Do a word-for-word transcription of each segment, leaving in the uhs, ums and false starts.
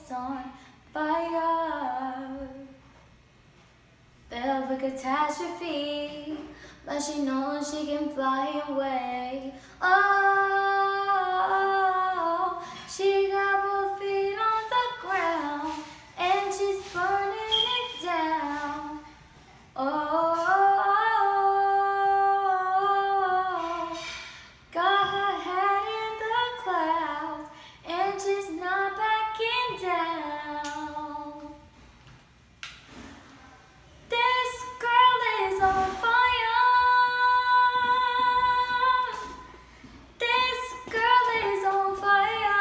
is on fire, filled with catastrophe, but she knows she can fly away. Oh, she got both feet on the ground, and she's burning it down. Oh, got her head in the clouds, and she's not backing down. This girl is on fire. This girl is on fire.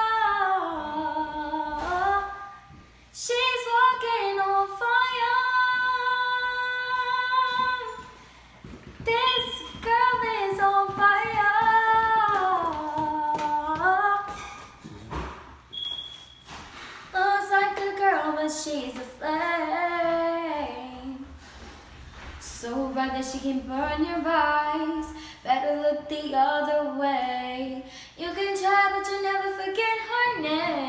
She's walking on fire. This girl is on fire. Looks like a girl, but she's a flame, so bright that she can burn your eyes. Better look the other way. You can try, but you'll never forget her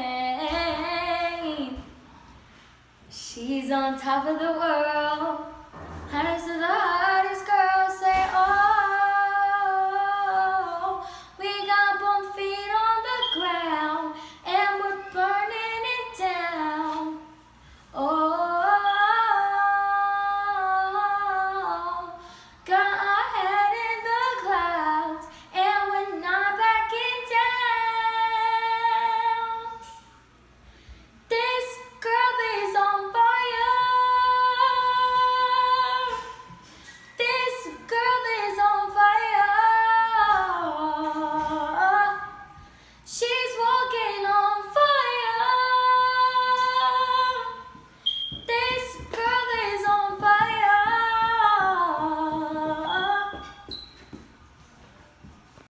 name. She's on top of the world, highest of the high.